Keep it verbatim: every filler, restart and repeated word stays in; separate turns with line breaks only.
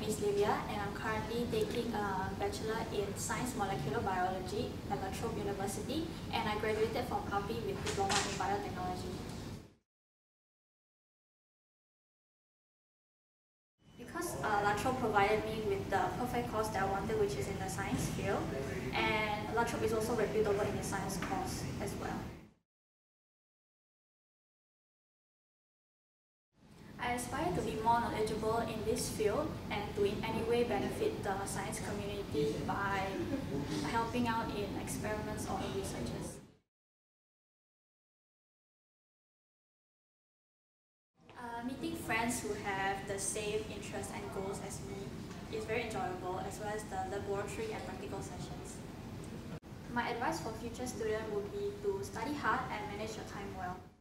is Livia and I'm currently taking a Bachelor in Science Molecular Biology at Trobe University, and I graduated from R P with Diploma in Biotechnology. Because uh, La Trobe provided me with the perfect course that I wanted, which is in the science field, and La Trobe is also reputable in the science course as well. I aspire to be more knowledgeable in this field and to in any way benefit the science community by helping out in experiments or researches. Uh, meeting friends who have the same interests and goals as me is very enjoyable, as well as the laboratory and practical sessions. My advice for future students would be to study hard and manage your time well.